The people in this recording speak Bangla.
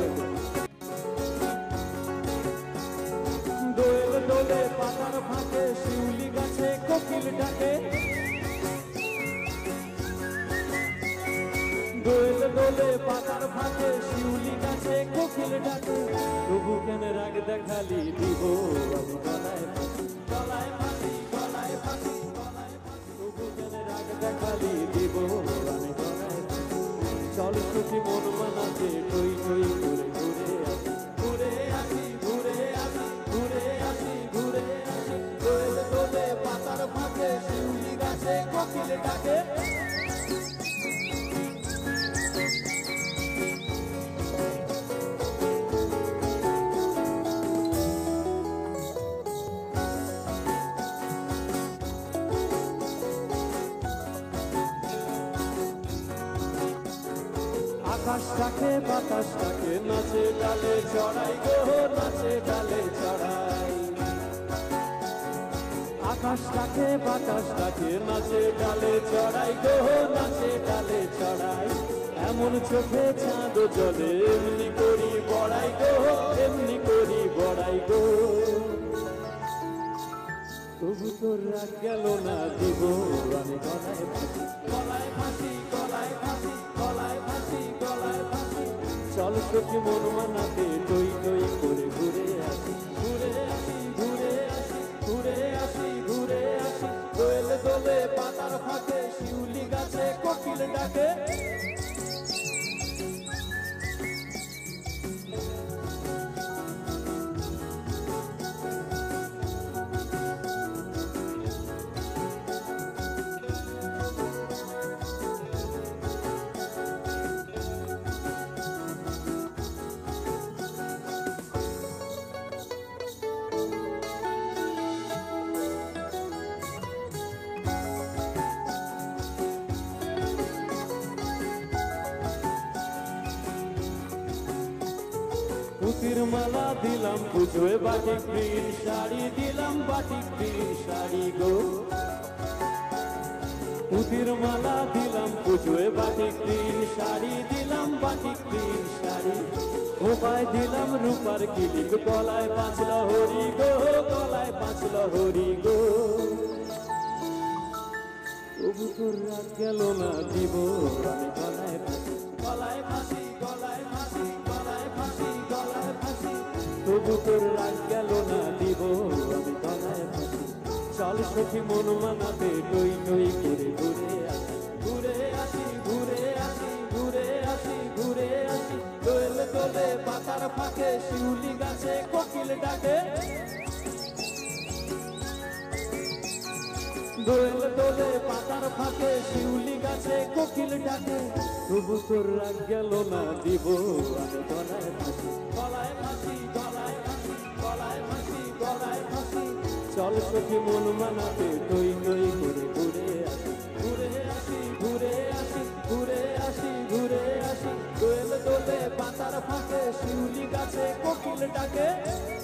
দোয়েল দোলে পাতার ফাঁকে শিউলি গাছে কোকিল ডাকে, দোয়েল দোলে পাতার ফাঁকে শিউলি গাছে কোকিল ডাকে। তবু কেন রাগ দেখালি দিব আমি গলায় ফাঁসি, গলায় ফাঁসি, গলায় ফাঁসি, গলায় ফাঁসি। তবু কেন রাগ দেখালি দিব আমি গলায় ফাঁসি। চল সুখী মন মানাতে টই টই করে ঘুরে আসি, ঘুরে আসি, ঘুরে আসি, ঘুরে আসি, ঘুরে আসি। দোয়েল দোলে পাতার ফাঁকে শিউলি গাছে কোকিল ডাকে। আকাশটাকে বাতাসটাকে নাচে ডালে চড়াই গো, নাচে ডালে চড়াই। আকাশটাকে বাতাসটাকে নাচে ডালে চড়াই গো, নাচে ডালে চড়াই। এমন চোখে চাঁদ জলে এমনি করি বড়াই গো, এমনি করি বড়াই গো। তবু তোর রাগ গেল না দিব আমি গলায় ফাঁসি, গলায় ফাঁসি, গলায় ফাঁসি, গলায় ফাঁসি, গলায় ফাঁসি। চল সখী মন মানাতে টই টই করে ঘুরে আসি, ঘুরে আসি, ঘুরে আসি, ঘুরে আসি, ঘুরে আসি। দোয়েল দোলে পাতার ফাঁকে শিউলি গাছে কোকিল ডাকে। পুতির মালা দিলাম পুজোয় বাটিক গ্রিন শাড়ি দিলাম, বাটিক গ্রিন শাড়ি গো। পুতির মালা দিলাম পুজোয় বাটিক গ্রিন শাড়ি দিলাম, বাটিক গ্রিন শাড়ি। খোপায় দিলাম রূপার কিলিপ, গলায় 5 লহরি গো, গলায় 5 লহরি গো। তবু তোর রাগ গেল না দিব আমি গলায় ফাঁসি, গলায় ফাঁসি, গলায় ফাঁসি, গলায় ফাঁসি, গলায় ফাঁসি। তবু তোর রাগ গেল না দিব আমি গলায় ফাঁসি। চল সখী মন মানাতে টই টই করে ঘুরে আসি, ঘুরে আসি, ঘুরে আসি, ঘুরে আসি, ঘুরে আসি। দোয়েল দোলে পাতার ফাঁকে শিউলি গাছে কোকিল ডাকে, দোয়েল দোলে পাতার ফাঁকে শিউলি গাছে কোকিল ডাকে। তবু তোর রাগ গেল না দিব আমি গলায় ফাঁসি, গলায় ফাঁসি, গলায় ফাঁসি, গলায় ফাঁসি, গলায় ফাঁসি। চল সখী মন মানাতে টই টই করে ঘুরে আসি, ঘুরে আসি, ঘুরে আসি, ঘুরে আসি, ঘুরে আসি। দোয়েল দোলে পাতার ফাঁকে শিউলি গাছে কোকিল ডাকে।